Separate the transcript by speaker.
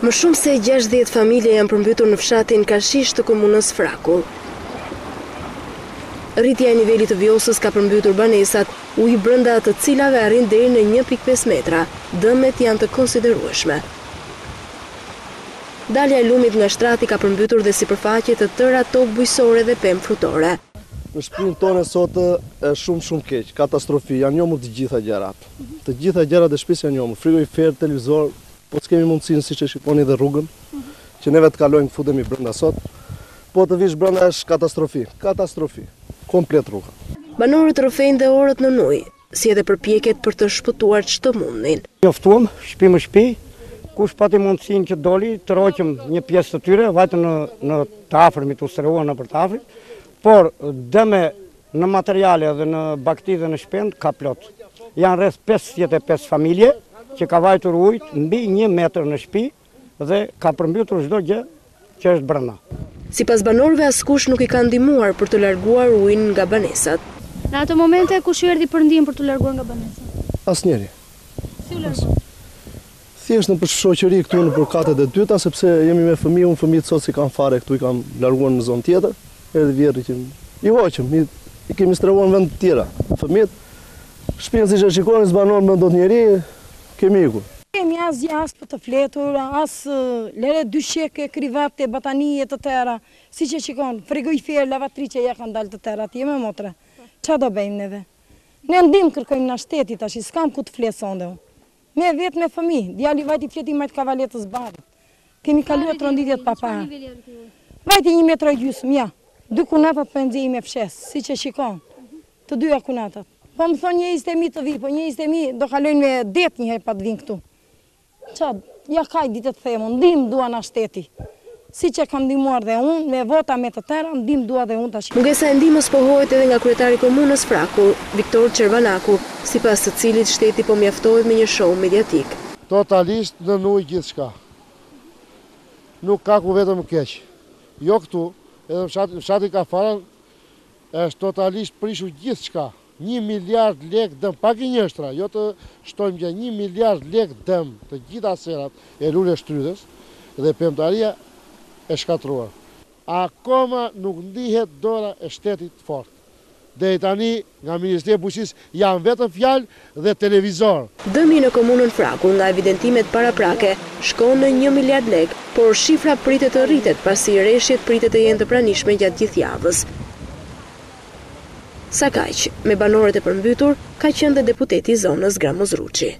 Speaker 1: Më shumë se 60 familje janë përmbytur në fshatin Kashish të komunës Frakull. Rritja e nivelit të vjosës ka përmbytur banesat, ujë brenda të cilave arrin deri në 1.5 metra. Dëmet janë të konsiderueshme. Dalja e lumit nga shtrati ka përmbytur dhe sipërfaqe të tëra tokë bujqësore dhe pemë frutore.
Speaker 2: Në shtëpinë tonë sot është shumë keq, katastrofi, janë njohur të gjitha gjërat. Të gjitha gjërat e shtëpisë janë njohur, frigorifer, televizor, po s'kemi mundësinë siç e shikoni dhe rrugën, që neve të kalojmë të futemi brenda sot. Po të vish brenda është katastrofi, komplet rruga.
Speaker 1: Banorët rrëfejnë dhe orët në ujë, si edhe përpjekjet për të shpëtuar çdo mundin.
Speaker 3: Njoftuam shtëpi më shtëpi, kush pati mundësinë që doli të roqëm një pjesë të tyre, vajtë në të afërmit, u strehuan në për të afërt, por dëme në materiale dhe në bakti dhe në shpend ka plot. Janë rreth 55 familje që ka vajtur ujë mbi 1 metër në shtëpi dhe ka përmbytur çdo gjë që është brenda.
Speaker 1: Sipas banorëve, askush nuk i ka ndihmuar për të larguar ujin nga banesat.
Speaker 4: Në ato momente kush erdhi për ndihmë për të larguar nga banesat?
Speaker 2: Asnjëri.
Speaker 4: Si u largua?
Speaker 2: Thjesht në për shoqëri këtu në përkatet e dyta, sepse jemi me fëmijë, unë fëmijët sot si kanë fare këtu, i kam larguar në zonë tjetër. Erdhi vjerri që i hoqëm, i kemi strehuar në vend të tjera. Fëmijët, shtëpinë siç e shikoni, s'banon me dot njeri, kemi ikur.
Speaker 5: Kemi as jashtë për të fletur, as lere dysheke, krivate, batanije të tëra, si që shikon, frigorifer, lavatrice ja kanë dalë të tëra, atje me motre. Qa do bëjmë neve? Ne ndim kërkojmë në shtetit, tash, s'kam ku të fletë sonde. Me vetë me fëmijë, djali vajti fleti majtë kavaletës barë. Kemi kaluar tronditjet papa. Vajti 1 metër e gjysmë, ja. 2 kunatat për nxej me fshes, si që shikon, të 2 kunatat. Po më thonë 20.000 të vi, po 20.000 do kalojnë me det njëherë pa të vinë këtu. Qa, ja kaj ditë të themu, ndim dua në shteti. Si që kam ndihmuar dhe unë, me vota me të tëra, ndim dua dhe unë tash.
Speaker 1: Mungesa e ndihmës pohohet edhe nga kryetari i komunës Frakull, Viktor Çervanaku, sipas të cilit shteti po mjaftohet me një show mediatik.
Speaker 6: Totalisht në ujë gjithçka. Nuk ka ku vetëm keq. Jo këtu, edhe fshati ka fara, është totalisht prishur gjithçka. 1 miliard lek dëm, pa gënjeshtra, jo të shtojmë gjë, 1 miliard lek dëm të gjitha serat e lule shtrydhës dhe pemtaria e shkatruar. Akoma nuk ndihet dora e shtetit fort. Deri tani nga Ministria e Bujqësisë janë vetëm fjalë dhe televizor.
Speaker 1: Dëmi në komunën Frakull nga evidentimet paraprake shkon në 1 miliard lek, por shifra pritet të rritet pasi rreshjet pritet të jenë të pranishme gjatë gjithë javës. Sa kaq, me banorët e përmbytur, ka qenë dhe deputeti i zonës Gramoz Ruçi.